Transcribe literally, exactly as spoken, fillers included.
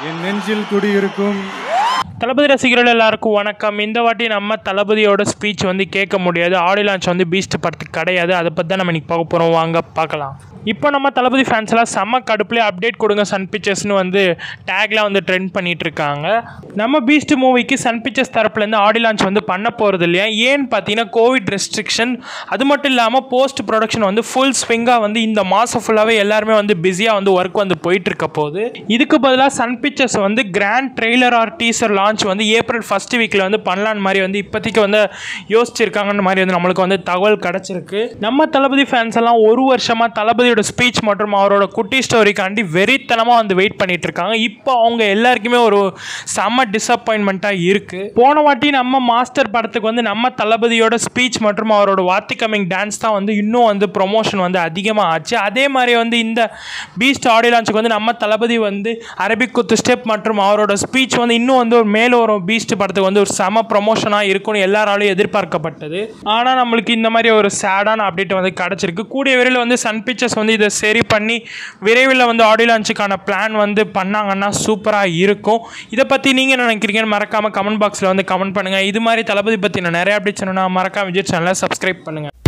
என் நெஞ்சில் குடியிருக்கும் தளபதி ரசிகர்கள் எல்லாருக்கும் வணக்கம். இந்த வாட்டி நம்ம தளபதியோட ஸ்பீச் வந்து கேட்க முடியாது. ஆடியோ லான்ச் வந்து பீஸ்ட் படத்துக்கு கிடையாது. அதை பற்றி தான் நம்ம இன்றைக்கி பார்க்க போகிறோம். வாங்க பார்க்கலாம். இப்போ நம்ம தளபதி ஃபேன்ஸ் எல்லாம் செம்ம கடுப்புலேயே அப்டேட் கொடுங்க சன் பிக்சர்ஸ்னு வந்து டேக்லாம் வந்து ட்ரெண்ட் பண்ணிட்டு இருக்காங்க. நம்ம பீஸ்ட் மூவிக்கு சன் பிக்சர்ஸ் தரப்புலேருந்து ஆடியோ லான்ச் வந்து பண்ண போகிறது இல்லையா? ஏன்னு பார்த்தீங்கன்னா கோவிட் ரெஸ்ட்ரிக்ஷன். அது மட்டும் இல்லாமல் போஸ்ட் ப்ரொடக்ஷன் வந்து ஃபுல் ஸ்விங்காக வந்து இந்த மாதம் ஃபுல்லாகவே எல்லாருமே வந்து பிஸியாக வந்து ஒர்க் வந்து போயிட்டு இருக்க போகுது. இதுக்கு பதிலாக சன் பிக்சர்ஸ் வந்து grand trailer or teaser launch வந்து ஏப்ரல் ஃபர்ஸ்ட் வீக்கில் வந்து பண்ணலான்னு மாதிரி வந்து இப்போதைக்கு வந்து யோசிச்சிருக்காங்கன்னு மாதிரி வந்து நம்மளுக்கு வந்து தகவல் கிடச்சிருக்கு. நம்ம தளபதி ஃபேன்ஸ் எல்லாம் ஒரு வருஷமாக தளபதி ஸ்பீச் மற்றும் அவரோட குட்டி ஸ்டோரிக்காண்டி வெறித்தனமாக வந்து வெயிட் பண்ணிட்டு இருக்காங்க. இப்போ அவங்க எல்லாருக்குமே ஒரு செம்ம டிசப்பாயின்மெண்ட்டாக இருக்கு. போன வாட்டி நம்ம மாஸ்டர் படத்துக்கு வந்து நம்ம தளபதியோட ஸ்பீச் மற்றும் அவரோட வாத்தி கமிங் டான்ஸ் தான் வந்து இன்னும் வந்து ப்ரொமோஷன் வந்து அதிகமாக ஆச்சு. அதே மாதிரி வந்து இந்த பீஸ்ட் ஆடியோ லான்ச்சுக்கு வந்து நம்ம தளபதி வந்து அரபிக் குத்து ஸ்டெப் மற்றும் அவரோட ஸ்பீச் வந்து இன்னும் வந்து ஒரு மேல ஒரு பீஸ்ட் படத்துக்கு வந்து ஒரு செம ப்ரொமோஷனாக இருக்கும்னு எல்லாராலையும் எதிர்பார்க்கப்பட்டது. ஆனால் நம்மளுக்கு இந்த மாதிரி ஒரு சேடான அப்டேட் வந்து கிடச்சிருக்கு. கூடிய விரைவில் வந்து சன் பிக்சர்ஸ் வந்து இதை சரி பண்ணி விரைவில் வந்து ஆடியோ லான்ச்சுக்கான பிளான் வந்து பண்ணாங்கன்னா சூப்பராக இருக்கும். இதை பற்றி நீங்கள் என்ன நினைக்கிறீங்கன்னு மறக்காமல் கமெண்ட் பாக்ஸில் வந்து கமெண்ட் பண்ணுங்கள். இது மாதிரி தளபதி பற்றி நான் நிறைய அப்டேட் சொன்னா மறக்காம விஜய் சேனலை சப்ஸ்கிரைப் பண்ணுங்கள்.